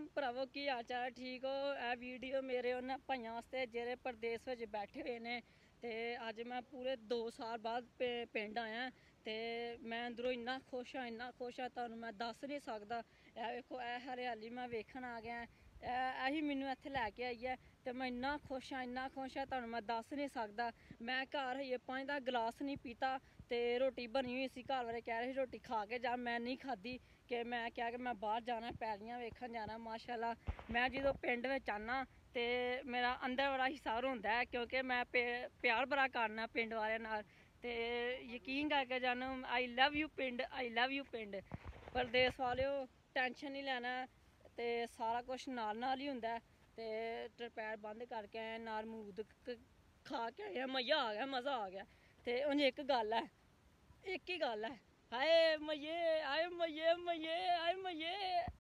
ਭਰਾਵੋ ਕੀ ਹਾਲ ਚਾਲ ਠੀਕ ਹੋ। ਇਹ ਵੀਡੀਓ ਮੇਰੇ ਉਹਨਾਂ ਭਾਈਆਂ ਵਾਸਤੇ ਜਿਹੜੇ ਪ੍ਰਦੇਸ਼ ਵਿੱਚ ਬੈਠੇ ਹੋਏ ਨੇ। ਤੇ ਅੱਜ ਮੈਂ ਪੂਰੇ 2 ਸਾਲ ਬਾਅਦ ਪਿੰਡ ਆਇਆ ਤੇ ਮੈਂ ਅੰਦਰੋਂ ਇੰਨਾ ਖੁਸ਼ ਹਾਂ ਤੁਹਾਨੂੰ ਮੈਂ ਦੱਸ ਨਹੀਂ ਸਕਦਾ। ਇਹ ਵੇਖੋ, ਇਹ ਹਰਿਆਲੀ ਮੈਂ ਵੇਖਣ ਆ ਗਿਆ। ਇਹੀ ਮੈਨੂੰ ਇੱਥੇ ਲੈ ਕੇ ਆਈ ਹੈ ਤੇ ਮੈਂ ਇੰਨਾ ਖੁਸ਼ ਹਾਂ ਤੁਹਾਨੂੰ ਮੈਂ ਦੱਸ ਨਹੀਂ ਸਕਦਾ। ਮੈਂ ਘਰ ਹਜੇ ਪਾਣੀ ਦਾ ਗਲਾਸ ਨਹੀਂ ਪੀਤਾ ਤੇ ਰੋਟੀ ਬਣੀ ਹੋਈ ਸੀ, ਘਰ ਵਾਲੇ ਕਹਿ ਰਹੇ ਸੀ ਰੋਟੀ ਖਾ ਕੇ ਜਾ, ਮੈਂ ਨਹੀਂ ਖਾਧੀ ਕਿ ਮੈਂ ਕਿਹਾ ਕਿ ਮੈਂ ਬਾਹਰ ਜਾਣਾ, ਪੈਲੀਆਂ ਵੇਖਣ ਜਾਣਾ। ਮਾਸ਼ਾਅੱਲਾ ਮੈਂ ਜਦੋਂ ਪਿੰਡ ਵਿੱਚ ਆਉਣਾ ਤੇ ਮੇਰਾ ਅੰਦਰ ਬੜਾ ਹਿਸਾਰ ਹੁੰਦਾ ਹੈ ਕਿਉਂਕਿ ਮੈਂ ਪਿਆਰ ਬੜਾ ਕਰਨਾ ਪਿੰਡ ਵਾਲਿਆਂ ਨਾਲ। ਤੇ ਯਕੀਨ ਕਰਕੇ ਜਾਣੋ, ਆਈ ਲਵ ਯੂ ਪਿੰਡ, ਆਈ ਲਵ ਯੂ ਪਿੰਡ। ਪ੍ਰਦੇਸ਼ ਵਾਲਿਓ ਟੈਨਸ਼ਨ ਨਹੀਂ ਲੈਣਾ ਤੇ ਸਾਰਾ ਕੁਛ ਨਾਲ ਹੀ ਹੁੰਦਾ। ਤੇ ਟਰਪੈਰ ਬੰਦ ਕਰਕੇ ਆਏ, ਨਾਲ ਅਮਰੂਦ ਖਾ ਕੇ ਆਏ, ਮਜ਼ਾ ਆ ਗਿਆ, ਮਜ਼ਾ ਆ ਗਿਆ। ਤੇ ਉਂਝ ਇੱਕ ਹੀ ਗੱਲ ਹੈ, ਹਾਏ ਮਈਏ, ਆਏ ਮਈਏ, ਮਈਏ, ਆਏ ਮਈਏ।